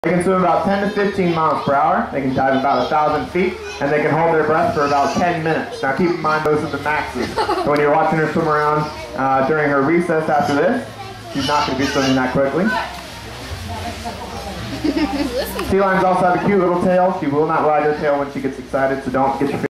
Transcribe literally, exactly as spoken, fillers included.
They can swim about ten to fifteen miles per hour. They can dive about one thousand feet, and they can hold their breath for about ten minutes. Now keep in mind those are the maxes. So when you're watching her swim around uh, during her recess after this, she's not going to be swimming that quickly. Sea lions also have a cute little tail. She will not ride her tail when she gets excited, so don't get your